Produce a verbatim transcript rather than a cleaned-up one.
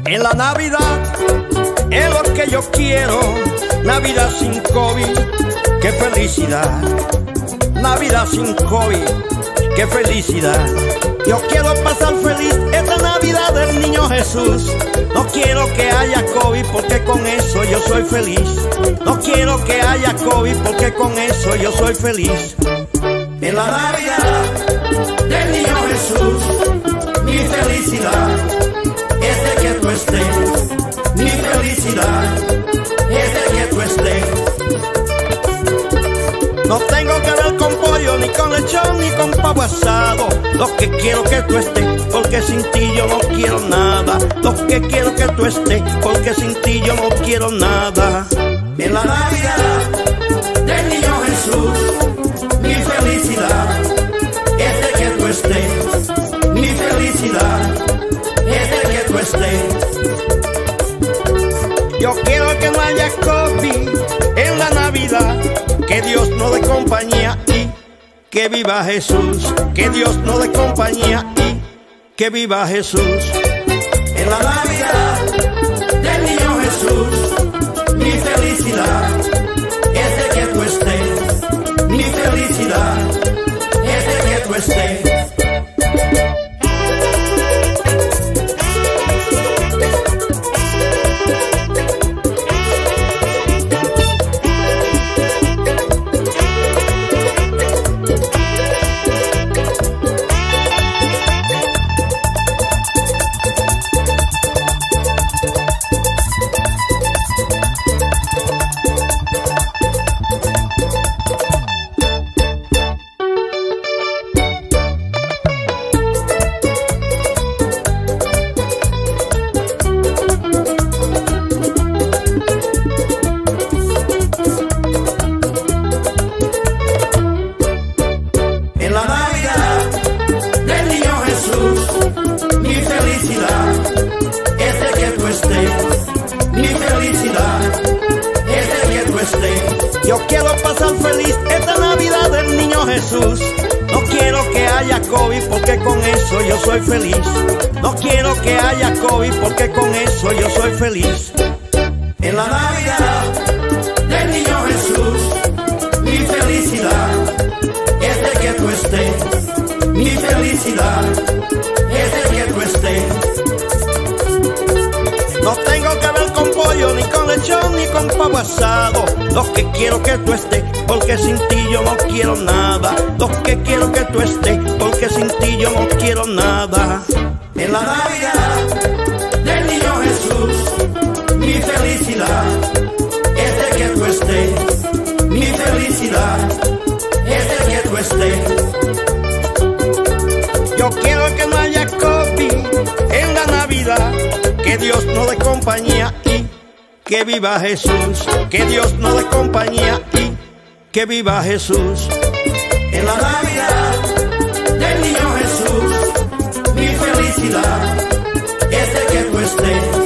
En la Navidad es lo que yo quiero, Navidad sin COVID, qué felicidad. Navidad sin COVID, qué felicidad. Yo quiero pasar feliz esta Navidad del niño Jesús. No quiero que haya COVID porque con eso yo soy feliz. No quiero que haya COVID porque con eso yo soy feliz. En la Navidad del niño Jesús, mi felicidad es de que tú estés. Mi felicidad es de que tú estés. No tengo que ver con pollo, ni con lechón, ni con pavo asado. Lo que quiero que tú estés, porque sin ti yo no quiero nada. Lo que quiero que tú estés, porque sin ti yo no quiero nada. En la Navidad del niño Jesús, mi felicidad es de que tú estés. Mi felicidad es de que tú estés. Yo quiero que no haya COVID en la Navidad, que Dios nos dé compañía y que viva Jesús. Que Dios nos dé compañía y que viva Jesús. En la Navidad del niño Jesús, mi felicidad es de que tú estés. Mi felicidad es de que tú estés. Yo quiero pasar feliz esta Navidad del niño Jesús. No quiero que haya COVID porque con eso yo soy feliz. No quiero que haya COVID porque con eso yo soy feliz. En la Navidad del niño Jesús, mi felicidad es de que tú estés. Mi felicidad es de que tú estés. No tengo que ver con pollo, ni con lechón, ni con pavo asado. Lo que quiero que tú estés, porque sin ti yo no quiero nada. Lo que quiero que tú estés, porque sin ti yo no quiero nada. En la Navidad del niño Jesús, mi felicidad es de que tú estés. Mi felicidad es de que tú estés. Yo quiero que no haya COVID en la Navidad, que Dios nos dé compañía y que viva Jesús. Que Dios nos dé compañía y que viva Jesús. En la Navidad del niño Jesús, mi felicidad es de que tú estés.